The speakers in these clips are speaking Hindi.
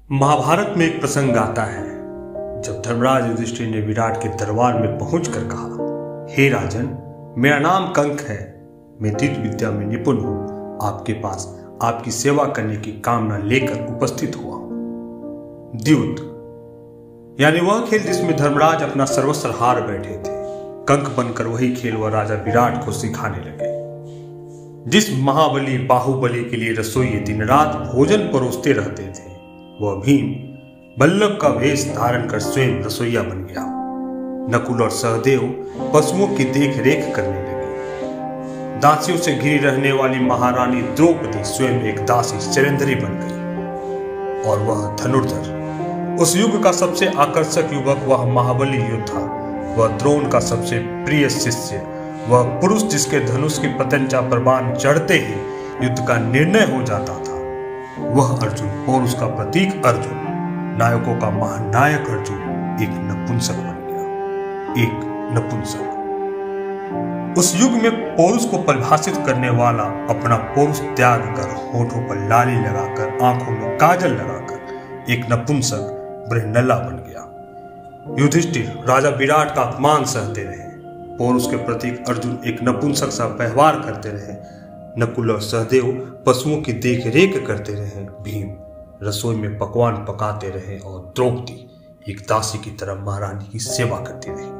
महाभारत में एक प्रसंग आता है जब धर्मराज युधिष्ठिर ने विराट के दरबार में पहुंचकर कहा, हे राजन, मेरा नाम कंक है, मैं तीर्थ विद्या में निपुण हूं, आपके पास आपकी सेवा करने की कामना लेकर उपस्थित हुआ हूं। द्यूत यानी वह खेल जिसमें धर्मराज अपना सर्वस्व हार बैठे थे, कंक बनकर वही खेल वह राजा विराट को सिखाने लगे। जिस महाबली बाहुबली के लिए रसोई दिन रात भोजन परोसते रहते थे, वह भीम बल्लभ का वेश धारण कर स्वयं रसोईया बन गया। नकुल और सहदेव पशुओं की देख रेख करने लगे। दासियों से घिरी रहने वाली महारानी द्रौपदी स्वयं एक दासी शैलेंद्री बन गई। और वह धनुर्धर, उस युग का सबसे आकर्षक युवक, वह महाबली योद्धा, वह द्रोण का सबसे प्रिय शिष्य, वह पुरुष जिसके धनुष की पतंजा पर बाण चढ़ते ही युद्ध का निर्णय हो जाता था, वह अर्जुन, पौरुष का प्रतीक अर्जुन, नायकों का महानायक अर्जुन, एक नपुंसक बन गया। एक नपुंसक उस युग में पौरुष को परिभाषित करने वाला अपना पौरुष त्याग कर, होठों पर लाली लगाकर, आंखों में काजल लगाकर एक नपुंसक बृहन्नला बन गया। युधिष्ठिर राजा विराट का अपमान सहते रहे, पौरुष के प्रतीक अर्जुन एक नपुंसक सा व्यवहार करते रहे, नकुल और सहदेव पशुओं की देख रेख करते रहे, भीम रसोई में पकवान पकाते रहे और द्रौपदी एक दासी की तरह महारानी की सेवा करती रही।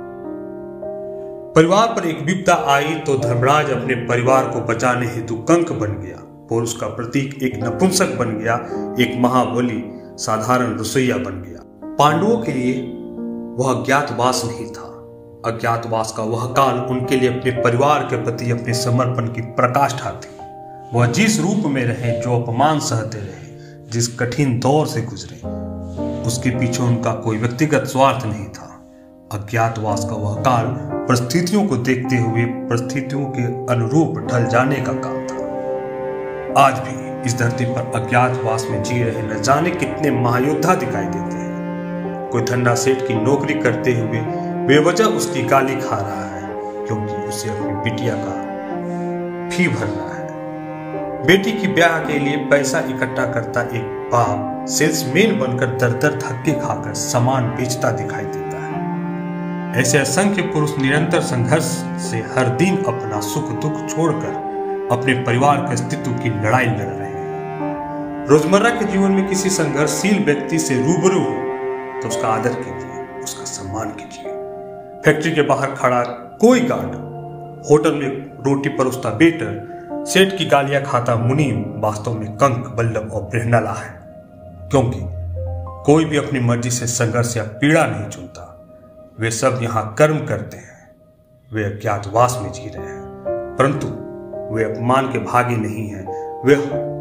परिवार पर एक विपदा आई तो धर्मराज अपने परिवार को बचाने हेतु कंक बन गया, पौरुष का प्रतीक एक नपुंसक बन गया, एक महाबली साधारण रसोईया बन गया। पांडवों के लिए वह अज्ञातवास नहीं था। अज्ञातवास का वह काल उनके लिए अपने परिवार के प्रति अपने समर्पण की प्रकाष्ठा थी। वह जिस रूप में रहे, जो अपमान सहते रहे, जिस कठिन दौर से गुजरे, उसके पीछे उनका कोई व्यक्तिगत स्वार्थ नहीं था। अज्ञातवास का वह काल परिस्थितियों को देखते हुए परिस्थितियों के अनुरूप ढल जाने का काल था। आज भी इस धरती पर अज्ञातवास में जी रहे न जाने कितने महायोद्धा दिखाई देते हैं। कोई धन्ना सेठ की नौकरी करते हुए बेवजह उसकी गाली खा रहा है क्योंकि उसे अपनी बिटिया का फी भरना है। बेटी की ब्याह के लिए पैसा इकट्ठा करता एक बाप सेल्समैन बनकर दर धक्के खाकर सामान बेचता दिखाई देता है। ऐसे असंख्य पुरुष निरंतर संघर्ष से हर दिन अपना सुख दुख छोड़कर अपने परिवार के अस्तित्व की लड़ाई लड़ रहे हैं। रोजमर्रा के जीवन में किसी संघर्षशील व्यक्ति से रूबरू हो तो उसका आदर कीजिए, उसका सम्मान कीजिए। फैक्ट्री के बाहर खड़ा कोई गार्ड, होटल में रोटी परोसता वेटर, सेठ की गालियां खाता मुनीम वास्तव में कंक, बल्लभ और बृहन्नला है, क्योंकि कोई भी अपनी मर्जी से संघर्ष या पीड़ा नहीं चुनता। वे सब यहां कर्म करते हैं, वे अज्ञातवास में जी रहे हैं, परंतु वे अपमान के भागी नहीं हैं, वे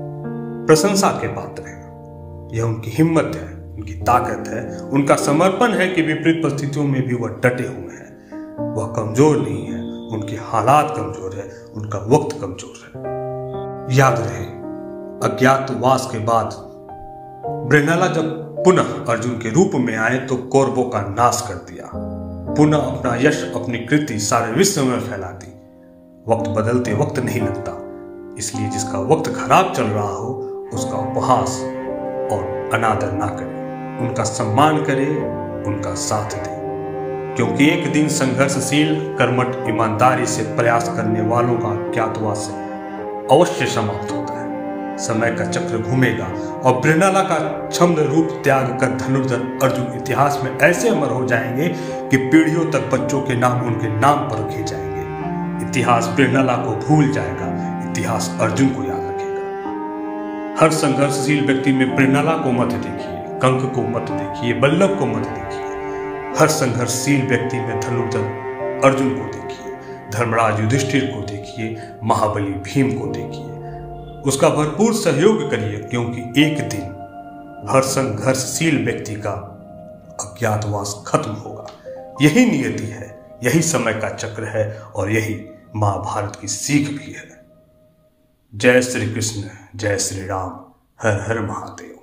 प्रशंसा के पात्र हैं। यह उनकी हिम्मत है, उनकी ताकत है, उनका समर्पण है कि विपरीत परिस्थितियों में भी वह डटे हुए हैं। वह कमजोर नहीं है, उनके हालात कमजोर है, उनका वक्त कमजोर है। याद रहे, अज्ञातवास के बाद बृहन्नला जब पुनः अर्जुन के रूप में आए तो कौरवों का नाश कर दिया, पुनः अपना यश, अपनी कृति सारे विश्व में फैला दी। वक्त बदलते वक्त नहीं लगता, इसलिए जिसका वक्त खराब चल रहा हो उसका उपहास और अनादर ना करे, उनका सम्मान करे, उनका साथ दे, क्योंकि एक दिन संघर्षशील, कर्मठ, ईमानदारी से प्रयास करने वालों का अज्ञातवास अवश्य समाप्त होता है। समय का चक्र घूमेगा और बृहन्नला का छद्म रूप त्याग कर धनुर्धर अर्जुन इतिहास में ऐसे अमर हो जाएंगे कि पीढ़ियों तक बच्चों के नाम उनके नाम पर रखे जाएंगे। इतिहास बृहन्नला को भूल जाएगा, इतिहास अर्जुन को याद रखेगा। हर संघर्षशील व्यक्ति में बृहन्नला को मत देखिए, कंक को मत देखिए, बल्लभ को मत देखिए। हर संघर्षशील व्यक्ति में धनुर्धर अर्जुन को देखिए, धर्मराज युधिष्ठिर को देखिए, महाबली भीम को देखिए। उसका भरपूर सहयोग करिए, क्योंकि एक दिन हर संघर्षशील व्यक्ति का अज्ञातवास खत्म होगा। यही नियति है, यही समय का चक्र है और यही महाभारत की सीख भी है। जय श्री कृष्ण, जय श्री राम, हर हर महादेव।